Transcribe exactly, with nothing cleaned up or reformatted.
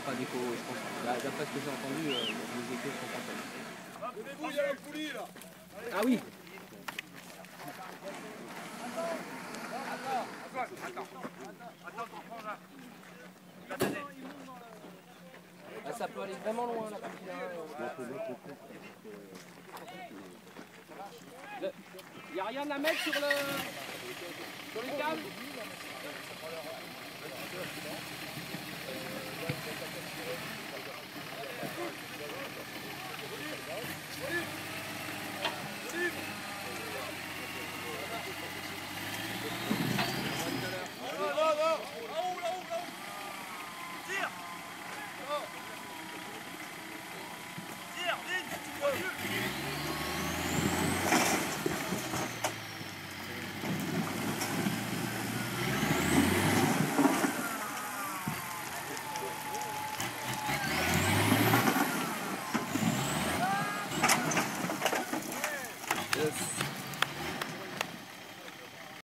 pas d'écho, je pense. D'après ce que j'ai entendu, euh, les échos sont pas faits. Donnez-vous, il y a la poulie là. Ah oui. Attends, attends, attends, prends là. Ah, ça peut aller vraiment loin là, comme il n'y a rien à mettre sur, le... sur les câbles. Yes.